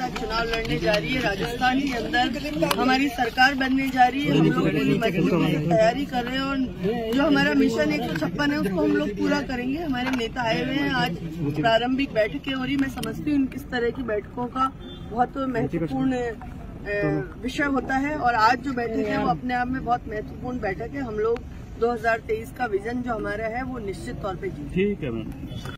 साथ चुनाव लड़ने जा रही है। राजस्थान के अंदर हमारी सरकार बनने जा रही है। हम लोग पूरी मजबूती से तैयारी कर रहे हैं और जो हमारा मिशन 156 है उसको हम लोग पूरा करेंगे। हमारे नेता आए हुए हैं, आज प्रारंभिक बैठकें हो रही। मैं समझती हूँ किस तरह की बैठकों का बहुत महत्वपूर्ण विषय होता है और आज जो बैठक है वो अपने आप में बहुत महत्वपूर्ण बैठक है। हम लोग 2023 का विजन जो हमारा है वो निश्चित तौर पे जीतेंगे। ठीक है मैम।